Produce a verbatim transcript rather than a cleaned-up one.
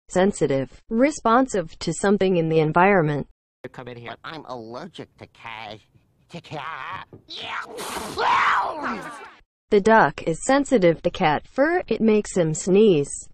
sensitive, responsive to something in the environment. Come in here. But I'm allergic to cat. To cat. Yeah. The duck is sensitive to cat fur. It makes him sneeze.